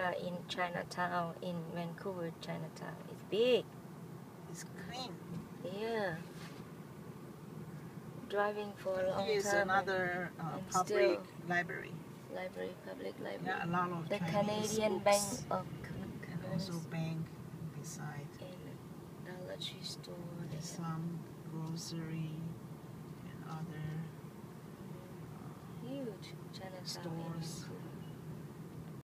are in Chinatown, in Vancouver, Chinatown. It's big. It's clean. Yeah. Driving for a long Here's time. another and public still library. Public library. Yeah, a lot of the Chinese Canadian books. Bank of And also bank beside. and Dollar Tree store. Some grocery and other Huge Chinatown in stores. Vancouver.